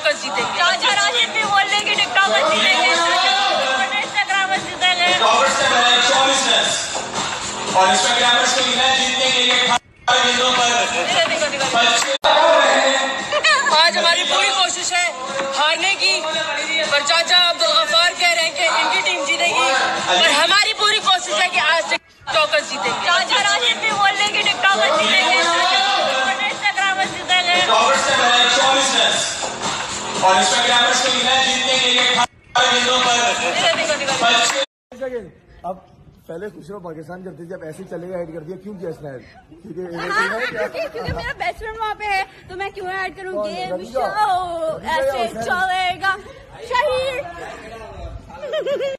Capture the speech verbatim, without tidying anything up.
चौकस जीतेंगे। चाचा राशिद भी बोल रहे कि टिक्का पर जीतेंगे, इंस्टाग्रामर्स जीतेंगे और इंस्टाग्रामर्स को इतना जीतने के लिए आज हमारी पूरी कोशिश है हारने की, पर चाचा अब्दुल गफ्फार कह रहे हैं कि इनकी टीम जीतेगी, पर हमारी पूरी कोशिश है कि आज चौकस जीतेंगे। चाचा राशिद भी बोल रहे कि टिक्का पर जीतेंगे, इंस्टाग्रामर्स जीतेंगे और इंस्टाग्रामर्स को इतना जीतने के लिए अब पहले खुशरो पाकिस्तान करती थी, अब ऐसे ही चलेगा, ऐड कर दिया, क्यों किया इसने ऐड? क्योंकि क्योंकि मेरा बेस्ट फ्रेंड वहाँ पे है, तो मैं क्यों ऐड करूँ? गेम शो ऐसे चलेगा शहीद